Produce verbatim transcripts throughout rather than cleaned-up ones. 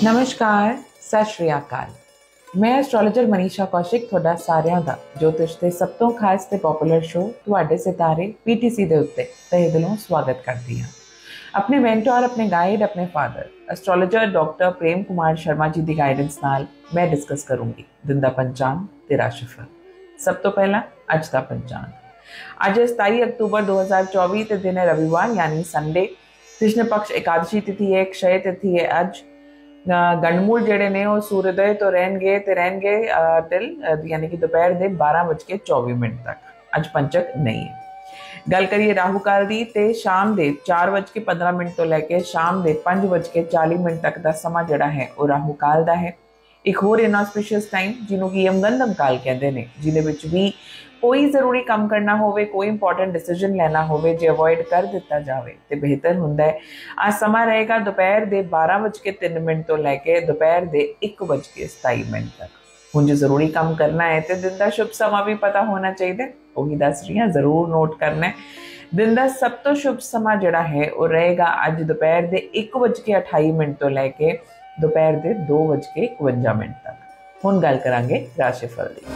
नमस्कार, सत श्री अकाल। मैं एस्ट्रोलॉजर मनीषा कौशिक ਤੁਹਾਡਾ ਸਾਰਿਆਂ ਦਾ ਜੋਤਿਸ਼ ਦੇ ਸਭ ਤੋਂ ਖਾਸ ਤੇ ਪਪੂਲਰ ਸ਼ੋ ਤੁਹਾਡੇ ਸਿਤਾਰੇ ਪੀਟੀਸੀ ਦੇ ਉੱਤੇ ਤਹਿ ਦਿਲੋਂ ਸਵਾਗਤ ਕਰਦੀ ਹਾਂ। ਆਪਣੇ ਮੈਂਟਰ, ਆਪਣੇ ਗਾਈਡ, ਆਪਣੇ father astrologer doctor Prem Kumar Sharma ji ਦੀ ਗਾਈਡੈਂਸ ਨਾਲ ਮੈਂ ਡਿਸਕਸ ਕਰੂੰਗੀ ਦਿਨ ਦਾ ਪੰਚਾਂਗ ਤੇ ਰਾਸ਼ੀਫਲ। ਸਭ ਤੋਂ ਪਹਿਲਾਂ ਅੱਜ ਦਾ ਪੰਚਾਂਗ। ਅੱਜ ਸਤਾਈ ਅਕਤੂਬਰ दो हज़ार चौबीस ਤੇ ਦਿਨ ਹੈ ਰਵਿਵਾਰ यानी संडे। कृष्ण पक्ष एकादशी तिथि है, क्षय तिथि है। अज गंडमूल जेडे ने वो सूर्योदय तो रहनगे ते रहनगे तिल यानी कि दोपहर के बारह बज के चौबीस मिनट तक। अज पंचक नहीं है। गल करिए राहु काल दी ते शाम के चार बज के पंद्रह मिनट तो लैके शाम के पाँच बज के चालीस मिनट तक का समा जड़ा है वो राहु काल का है। एक होर इनऑस्पिशियस टाइम जिन्हों की यमगंधम काल कहते हैं, जिहदे भी कोई जरूरी काम करना होवे, कोई इंपॉर्टेंट डिसीजन लेना होवे, जे अवॉइड कर दिता जाए तो बेहतर हुंदा है। आज समा रहेगा दोपहर के बारह बज के तीन मिनट तो लैके दोपहर के एक बज के सताई मिनट तक। हुण जो जरूरी काम करना है तो दिन का शुभ समा भी पता होना चाहिए, वही दस रही हाँ, जरूर नोट करना है। दिन का सब तो शुभ समा जिहड़ा है वो रहेगा अज दोपहर के एक बज के अठाई मिनट तो लैके दोपहर के दो बज के इकवंजा मिनट तक। हुण गल करांगे राशिफल दी।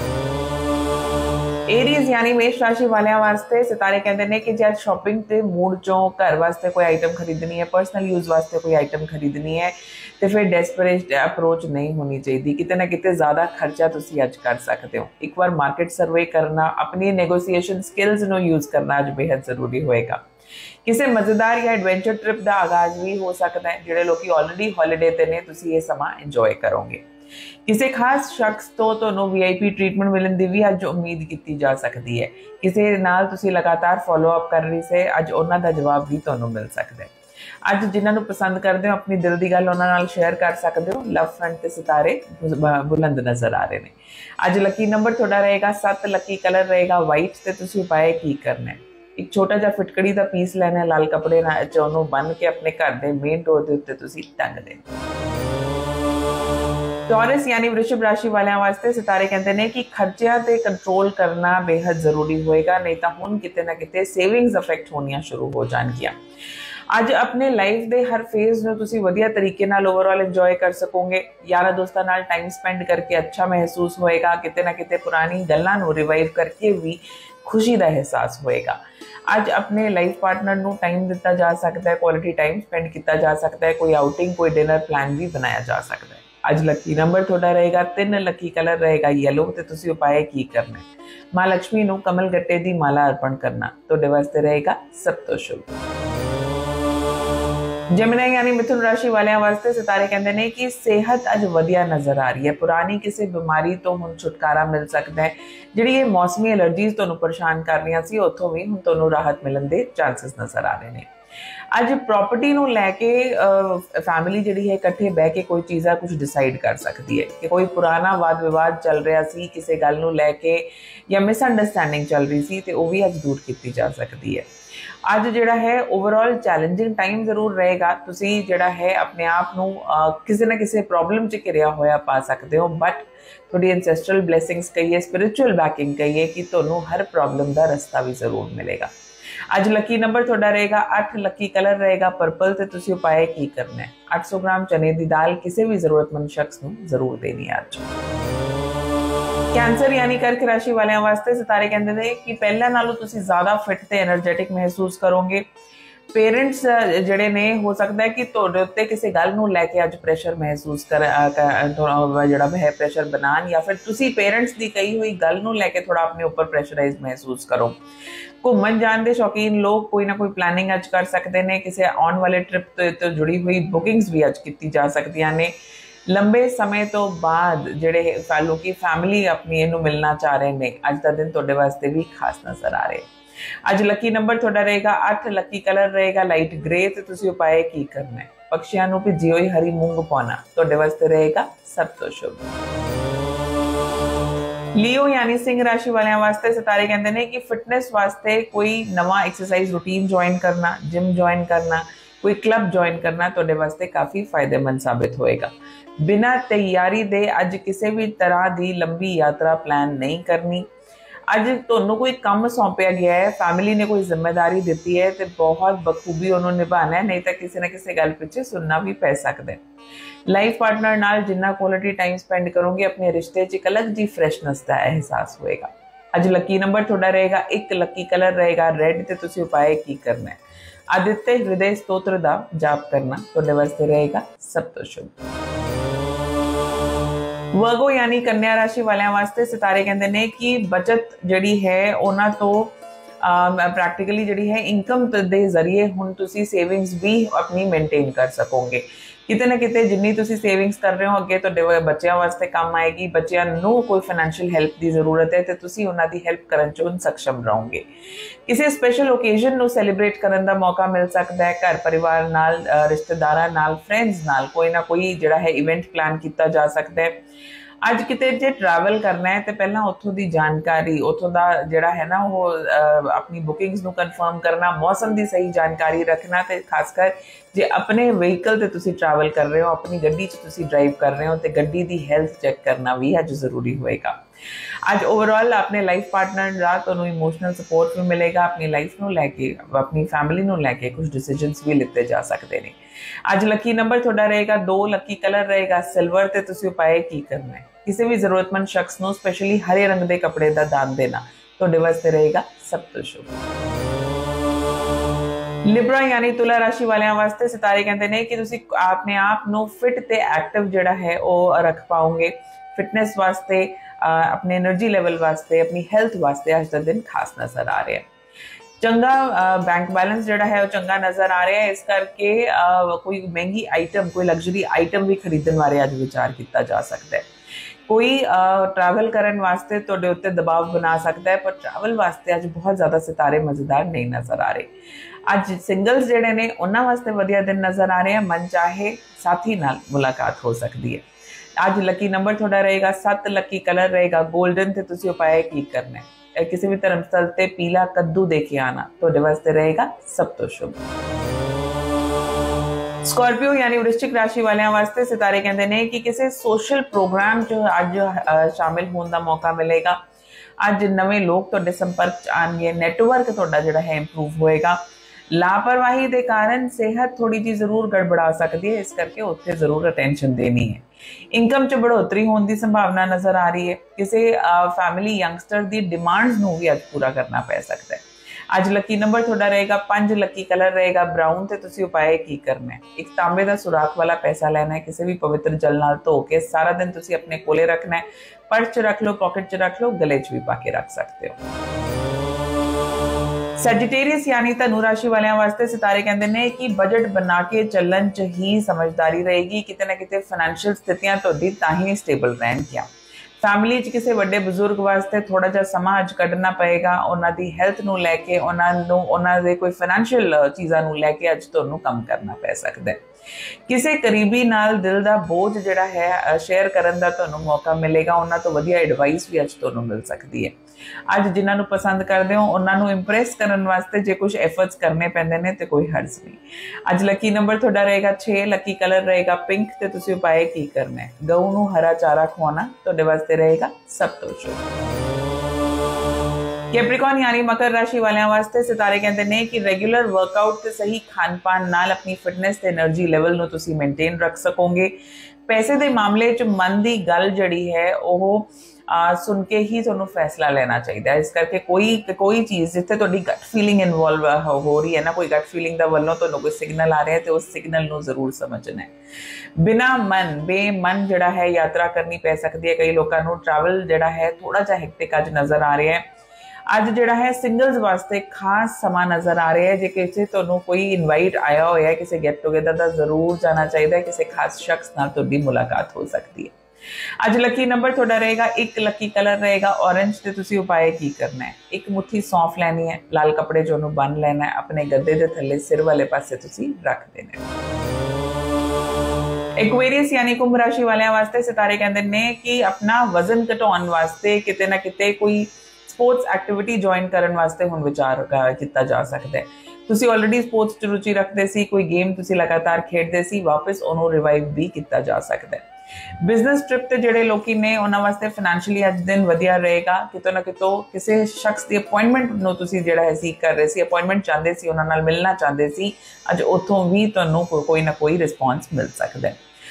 एरीज यानी मेष राशि वालियां वास्ते सितारे कहते हैं कि जब शॉपिंग के मूड चो घर वास्ते कोई आइटम खरीदनी है, पर्सनल यूज वास्ते कोई आइटम खरीदनी है तो फिर डेस्परेट अप्रोच नहीं होनी चाहिए। किते ना किते ज़्यादा खर्चा तुसी अज कर सकते हो। एक बार मार्केट सर्वे करना, अपनी नेगोशिएशन स्किल्स नो यूज करना अज बेहद जरूरी होएगा। किसी मजेदार या एडवेंचर ट्रिप का आगाज भी हो सकता है। जिहड़े लोग ऑलरेडी हॉलीडे ते ने तुसी ये समा इंजॉय करोगे। किसी खास शख्स तो तुहानू वी आई पी ट्रीटमेंट मिलने की भी अज उम्मीद की जा सकती है। किसी नाल तुसी लगातार फॉलो अप कर रही से अज उन्हां दा जवाब भी तुहानू मिल सकता है। अज जिन्हां नू पसंद करते हो अपनी दिल की गल उन्हां नाल शेयर कर सकते हो। लव फ्रंट ते सितारे बुलंद नजर आ रहे हैं। अज लकी नंबर तुहाडा रहेगा सत्त, लकी कलर रहेगा वाइट ते तुसी उपाय की करना है। एक छोटा जिहा फिटकड़ी का पीस लैना, लाल कपड़े नाल चोनू बन के अपने घर के मेन डोर के उत्ते तुसी टंग देना। टॉरस यानी वृषभ राशि वालियां वास्ते सितारे कहते हैं कि खर्चिया ते कंट्रोल करना बेहद जरूरी होएगा, नहीं तो हुण किते ना किते सेविंग्स अफेक्ट होनियां शुरू हो जाणगियां। अज अपने लाइफ दे हर फेज में तुसी वधिया तरीके नाल ओवरऑल इंजॉय कर सकोगे। यारा दोस्तां नाल टाइम स्पेंड करके अच्छा महसूस होएगा। किते ना किते पुरानी गल्लां नूं रिवाइव करके भी खुशी का एहसास होएगा। अज अपने लाइफ पार्टनर नूं टाइम दिता जा सकता है, क्वालिटी टाइम स्पेंड किया जा सकता है, कोई आउटिंग, कोई डिनर प्लान भी बनाया जा सकता है। अज लकी नंबर थोड़ा रहेगा तीन, लकी कलर रहेगा येलो ते तुसी उपाय की करना है। मां लक्ष्मी नूं कमल गट्टे दी माला अर्पण करना तुहाडे वास्ते रहेगा सब तो शुभ। जमिनी यानी मिथुन राशि वालियां वास्ते सितारे कहते हैं कि सेहत अज वधिया नजर आ रही है। पुरानी किसी बीमारी तो हुण छुटकारा मिल सकता है। जिहड़ी ये मौसमी एलर्जीज तुहानूं परेशान कर रही सी उत्थों भी हुण तुहानूं राहत मिलण दे चांसेस नजर आ रहे हैं। अज प्रॉपर्टी नूं लैके फैमिली जिहड़ी है इकट्ठे बह के कोई चीज़ा कुछ डिसाइड कर सकती है कि कोई पुराना वाद विवाद चल रहा सी किसी गल नूं लैके या मिसअंडरस्टैंडिंग चल रही सी तो वह भी अज दूर की जा सकती है। अज जिहड़ा है ओवरऑल चैलेंजिंग टाइम जरूर रहेगा। तुसी जिहड़ा है अपने आप नूं किसी ना किसी प्रॉब्लम च घिरिया होया पा सकते हो, बट थोड़ी एंसेस्ट्रल ब्लैसिंग्स कहिए, स्पिरिचुअल बैकिंग कहिए कि तुहानूं हर प्रॉब्लम का रस्ता भी जरूर मिलेगा। अज लकी नंबर थोड़ा रहेगा अठ, लकी कलर रहेगा पर्पल ते तुसी उपाय की करना है। आठ सौ ग्राम चने की दाल किसी भी जरूरतमंद शख्स नूं जरूर देनी है। अज कैंसर यानी कर्क राशि वालियां वास्ते सितारे कहते हैं कि पहले नालों तुसी ज्यादा फिट ते एनर्जेटिक महसूस करोगे। पेरेंट्स जिहड़े ने हो सकता है कि तुहाडे उत्ते किसी गल नूं लैके अज प्रेशर महसूस कर जिहड़ा है प्रेशर बनान, या फिर तुसी पेरेंट्स की कही हुई गल नूं लैके थोड़ा अपने ऊपर प्रेशराइज महसूस करो। घूमन जान दे शौकीन लोग कोई ना कोई प्लानिंग अज कर सकते हैं। किसी आने वाले ट्रिप तो जुड़ी हुई बुकिंग्स भी अज की जा सकती ने। लंबे समय तो बाद जिहड़े लोग फैमिली अपनी इनू मिलना चाह रहे हैं, अज का दिन तुहाडे वास्ते भी खास नजर आ रहे। अज लकी नंबर थोड़ा रहेगा अठ, लकी कलर रहेगा लाइट ग्रे ते तुसी उपाय की करना है। पक्षियों नूं भिजी हुई हरी मूंग पाना तुहाडे वास्ते रहेगा सब तो शुभ। लियो यानी सिंह राशि वालियां वास्ते सितारे कहते हैं कि फिटनेस वास्ते कोई नवा एक्सरसाइज रूटीन ज्वाइन करना, जिम ज्वाइन करना, कोई क्लब ज्वाइन करना तुहाडे वास्ते काफ़ी फायदेमंद साबित होएगा। बिना तैयारी दे अज किसी भी तरह की लंबी यात्रा प्लान नहीं करनी। अज तुहानूं कोई काम सौंपया गया है, फैमिली ने कोई जिम्मेदारी दी है तो बहुत बखूबी उन्होंने निभाना है, नहीं तो किसी न किसी गल पिछे सुनना भी पै सकता है। ਲਾਈਫ ਪਾਰਟਨਰ ਨਾਲ ਜਿੰਨਾ ਕੁਆਲਿਟੀ ਟਾਈਮ ਸਪੈਂਡ ਕਰੋਗੇ ਆਪਣੇ ਰਿਸ਼ਤੇ 'ਚ ਇੱਕ ਅਲੱਗ ਜੀ ਫਰੈਸ਼ਨੈਸ ਦਾ ਅਹਿਸਾਸ ਹੋਏਗਾ। ਅੱਜ ਲੱਕੀ ਨੰਬਰ ਤੁਹਾਡਾ ਰਹੇਗਾ ਇੱਕ, ਲੱਕੀ ਕਲਰ ਰਹੇਗਾ ਰੈੱਡ ਤੇ ਤੁਸੀਂ ਉਪਾਅ ਕੀ ਕਰਨਾ ਹੈ? आदित्य हृदय स्तोत्र का जाप करना ਤੁਹਾਡੇ ਵਾਸਤੇ रहेगा सब तो शुभ। वर्गो यानी कन्या राशि वालियां वास्ते सितारे कहते हैं कि बचत जिहड़ी है उन्हां तो प्रैक्टिकली जिहड़ी है इनकम दे जरिए हुण तुसीं सेविंग्स भी अपनी मेनटेन कर सकोगे। किते ना किते जिन्नी तुसीं सेविंग्स कर रहे हो अगे तुहाडे बच्चों वास्ते काम आएगी। बच्चों नूं कोई फाइनैंशियल हेल्प की जरूरत है तो तुसीं उन्हां दी हेल्प करन च सक्षम रहोगे। किसी स्पेशल ओकेजन नूं सैलीब्रेट करन दा मौका मिल सकता है। घर परिवार नाल, रिश्तेदारां नाल, फ्रेंड्स नाल कोई ना कोई जिहड़ा है इवेंट प्लान किया जा सकता है। अज किते जे ट्रैवल करना है तो पहला उत्थों की जानकारी, उत्थों का जिहड़ा है ना वो अपनी बुकिंग्स नूं कन्फर्म करना, मौसम की सही जानकारी रखना, तो खासकर जे अपने व्हीकल ते तुसी ट्रैवल कर रहे हो, अपनी गड्डी च तुसी ड्राइव कर रहे हो तो गड्डी की हेल्थ चैक करना भी अज जरूरी होएगा। अज ओवरऑल अपने लाइफ पार्टनर का तुहानूं इमोशनल सपोर्ट भी मिलेगा। अपनी लाइफ नूं लैके, अपनी फैमिली नूं लैके कुछ डिसीजनस भी लिते जा सकते हैं। अज लकी नंबर तुहाडा रहेगा दो, लकी कलर रहेगा सिल्वर ते तुसी उपाय की करना है? किसी भी जरूरतमंद शख्स को स्पेशली हरे रंग के कपड़े का दान देना तुहाडे वास्ते रहेगा सब तो शुभ। लिब्रा यानी तुला राशि वालियां वास्ते सितारे कहते हैं कि तुसी अपने आप नूं फिट ते एक्टिव जिहड़ा है वो रख पाओगे। फिटनेस वास्ते, अपने एनर्जी लेवल वास्ते, अपनी हेल्थ वास्ते अज का दिन खास नजर आ रहा है। चंगा बैंक बैलेंस जिहड़ा है वो चंगा नज़र आ रहा है। इस करके कोई महंगी आइटम, कोई लग्जरी आइटम भी खरीदण बारे अज विचार किया जा सकता है। कोई ट्रैवल करने वास्ते तुहाडे उत्ते दबाव बना सकता है, पर ट्रैवल वास्ते अज बहुत ज़्यादा सितारे मजेदार नहीं नज़र आ रहे। अज सिंगल्स जिहड़े ने उन्हां वास्ते वधिया दिन नज़र आ रहे हैं। मन चाहे साथी नाल मुलाकात हो सकती है। अज लकी नंबर तुहाडा रहेगा सत्त, लकी कलर रहेगा गोल्डन ते तुसीं उपाय की करना है? किसी भी धर्मस्थल ते पीला कद्दू दे के आना तुहाडे वास्ते रहेगा सब तो शुभ। स्कॉर्पियो यानी वृश्चिक राशि वालियां वास्ते सितारे कहते हैं कि किसी सोशल प्रोग्राम च अज शामिल होने का मौका मिलेगा। अज नवे लोग तुहाडे संपर्क आएंगे, नैटवर्क तुहाडा जिहड़ा है इंप्रूव होएगा। लापरवाही के कारण सेहत थोड़ी जी जरूर गड़बड़ा सकती है, इस करके उत्थे जरूर अटेंशन देनी है। इनकम च बढ़ोतरी होने की संभावना नजर आ रही है। किसी फैमिली यंगस्टर की डिमांड्स नूं भी अज पूरा करना पै सकता है। अज लकी नंबर तुहाडा रहेगा पंज, लकी कलर रहेगा ब्राउन ते तुसीं उपाय की करना है? एक तांबे का सुराख वाला पैसा लेना है, किसी भी पवित्र जल नाल धो के सारा दिन तुसीं अपने कोले रखना है। पर्स च रख लो, पॉकेट च रख लो, गले च भी पा के रख सकते हो। सैजिटेरियस यानी धनु राशि वालियां वास्ते सितारे कहते हैं कि बजट बना के चलन च ही समझदारी रहेगी। किते ना किते फाइनैंशियल स्थितियां तुहाडी तां ही स्टेबल रहणगियां। फैमिली च किसी बड़े बुजुर्ग वास्ते थोड़ा जा समा अज कढ़ना पएगा। उन्हां दी हेल्थ नूं लैके, उन्हां नूं उन्हां दे कोई फाइनैंशियल चीज़ां नूं लैके अज तुहानूं काम करना पै सकदा है। किसी करीबी नाल दिल का बोझ जिहड़ा है शेयर करन दा तुहानूं मौका मिलेगा। उन्हां तो वधिया एडवाइस भी अज तुहानूं मिल सकती है। अज जिन्हां नूं पसंद करदे हो उन्हां नूं इंप्रैस करन वास्ते जे कुछ एफर्ट्स करने पैंदे ने ते कोई हर्ज नहीं। अज लकी नंबर तुहाडा रहेगा छे, लकी कलर रहेगा पिंक ते तुसीं उपाय की करना है? गऊ नूं हरा चारा खवाना तुहाडे वास्ते रहेगा सब तो शुभ। कैप्रिकॉन यानी मकर राशि वालियां वास्ते सितारे कहते हैं कि रेगुलर वर्कआउट ते सही खान पान नाल अपनी फिटनेस ते एनर्जी लेवल नूं तुसीं मेनटेन रख सकोगे। पैसे के मामले च मन की गल जिहड़ी है वो आ, सुन के ही तुहानूं फैसला लेना चाहिए। इस करके कोई कोई चीज़ जिथे तुहाडी गट फीलिंग इनवॉल्व हो रही है ना, कोई गट फीलिंग का वल्लों तुहानूं कोई सिग्नल आ रहा है तो उस सिग्नल नूं जरूर समझना है। बिना मन बेमन जिहड़ा है यात्रा करनी पै सकती है। कई लोगों नूं ट्रैवल जिहड़ा है थोड़ा जा हेक्टिक अज नज़र आ रहा है। अज जिहड़ा है सिंगल्स वास्ते खास समा नज़र आ रहा है। जे किसी तुहानूं कोई इनवाइट आया होया है किसी गेट टूगेदर का जरूर जाना चाहिए। किसी खास शख्स नाल तुहाडी मुलाकात हो सकती है। अज लकी नंबर तुहाडा रहेगा एक, लकी कलर रहेगा ऑरेंज ते तुसीं उपाय की करना है? एक मुट्ठी सौंफ लैनी है, लाल कपड़े च उहनूं बन लेना है, अपने गद्दे दे थल्ले सिर वाले पासे तुसीं रख देना है। एक्वेरियस यानी कुंभ राशि वालियां वास्ते सितारे कहते हैं कि अपना वजन घटाउण वास्ते किते ना किते कोई स्पोर्ट्स एक्टिविटी ज्वाइन करने वास्ते हुण विचार किया जा सकता है। तुसीं ऑलरेडी स्पोर्ट्स च रुचि रखते सी, कोई गेम तुसीं लगातार खेडते सी, वापस उहनूं रिवाइव भी किया जा सकता है। बिजनेस ट्रिप ते जिहड़े लोकी ने उन्हां वास्ते फाइनैंशियली अज दिन वधिया रहेगा। कितों ना कितों किसी शख्स की अपॉइंटमेंट नूं तुसीं जिहड़ा है सीक कर रहे सी, अपॉइंटमेंट चाहते सी, उन्हां नाल मिलना चाहते सी, अज उत्थों भी तुहानूं कोई ना कोई रिस्पॉन्स मिल सकता है।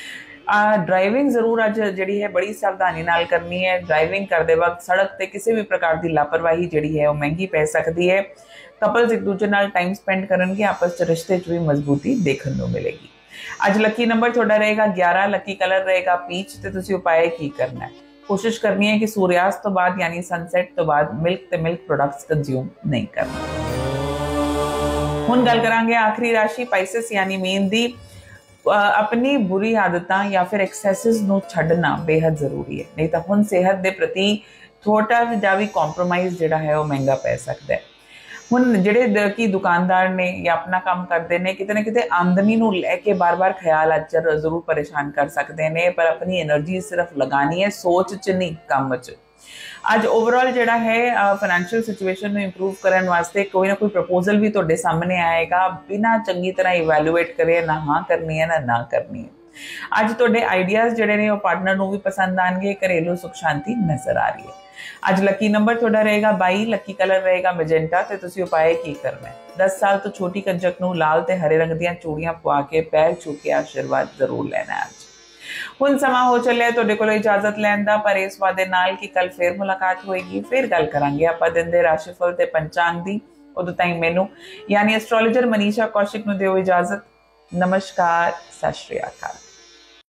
ड्राइविंग जरूर अज जी है बड़ी सावधानी नाल करनी है। ड्राइविंग करते वक्त सड़क पर किसी भी प्रकार की लापरवाही जी है वह महंगी पै सकती है। कपल्स एक दूजे नाल टाइम स्पेंड करेंगे, आपस च रिश्ते च भी मजबूती देखने को मिलेगी। अज लकी नंबर थोड़ा रहेगा ग्यारह, लकी कलर रहेगा पीच। तो तुसी उपाय की करना है, कोशिश करनी है कि सूर्यास्त तो बाद यानी सनसैट तो बाद मिल्क ते मिल्क प्रोडक्ट्स कंज्यूम नहीं करना। हुण गल करांगे आखिरी राशि पाइसिस यानी मीन दी। अपनी बुरी आदतां या फिर एक्सैसिस नूं छड्डना बेहद जरूरी है, नहीं तो हुण सेहत के प्रति थोड़ा जा भी कॉम्प्रोमाइज़ जिहड़ा है वह महंगा पै सकता है। हुण जिहड़े की दुकानदार ने या अपना काम करते हैं किते ना किते आमदनी नूं लैके बार बार ख्याल अच जरूर परेशान कर सकते हैं, पर अपनी एनर्जी सिर्फ लगानी है सोच च नहीं काम च। अज ओवरऑल जिहड़ा है फाइनैंशियल सिचुएशन में इंप्रूव करने वास्ते कोई ना कोई प्रपोजल भी तुहाडे सामने आएगा, बिना चंगी तरह इवैल्यूएट करे ना हाँ करनी है ना ना करनी है। अज तुहाडे आइडियाज़ जिहड़े ने पार्टनर नूं भी पसंद आएंगे, घरेलू सुख शांति नजर आ रही है। अज लकी नंबर थोड़ा रहेगा बाई, लकी कलर रहेगा मैजेंटा। ते तुसी उपाय की करना है, दस साल तो छोटी कंजक नूं लाल ते हरे रंग दीयां चूड़ियां पवा के पैर छू के आशीर्वाद जरूर लेना है। अज हुण समा हो चलिया तुहाडे कोलों इजाजत लैण दा, पर इस वादे नाल कि कल फिर मुलाकात होएगी, फिर गल करांगे आपां दिन दे राशिफल ते पंचांग दी। उदों ताईं मैनूं यानी एस्ट्रोलॉजर मनीषा कौशिक नूं दिओ इजाजत। नमस्कार, सत श्री अकाल।